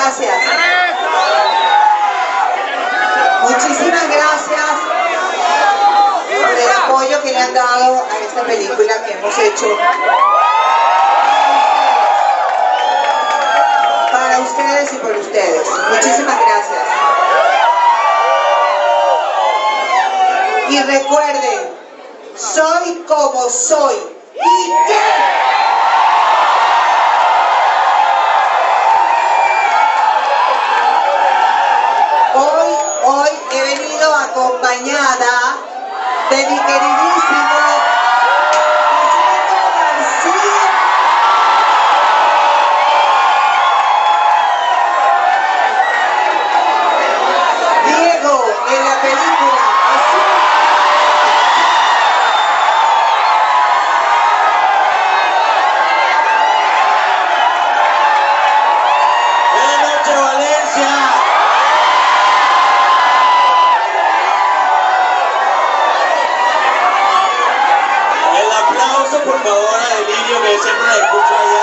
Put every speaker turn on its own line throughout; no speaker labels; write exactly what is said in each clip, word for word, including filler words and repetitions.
gracias. Muchísimas gracias por el apoyo que le han dado a esta película que hemos hecho para ustedes y por ustedes. Muchísimas gracias. Y recuerden, soy como soy. ¿Y qué? Hoy, hoy he venido acompañada de mi queridísimo Diego en la película Azul.
Buenas noches, Valencia. El aplauso, por favor, a Delirio, que siempre la escucho allá.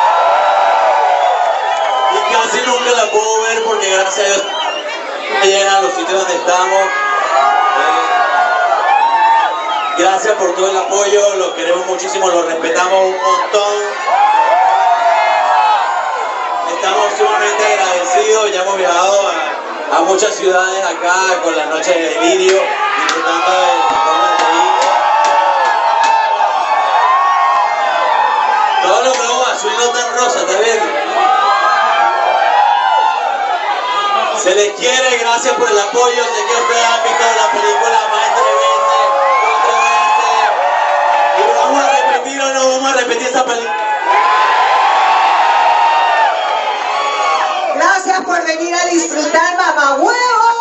Y casi nunca la puedo ver porque, gracias a Dios, me llegan a los sitios donde estamos. Eh, gracias por todo el apoyo, los queremos muchísimo, los respetamos un montón. Estamos sumamente agradecidos, ya hemos viajado a, a muchas ciudades acá con las noches de Delirio, disfrutando del performance de Delirio. Todo lo que vamos a subir no tan rosa, ¿está bien? Se les quiere, gracias por el apoyo, sé que ustedes han visto la película más de tres veces, cuatro veces, y vamos a repetir o no vamos a repetir esa película.
Gracias por venir a disfrutar, mamá huevo.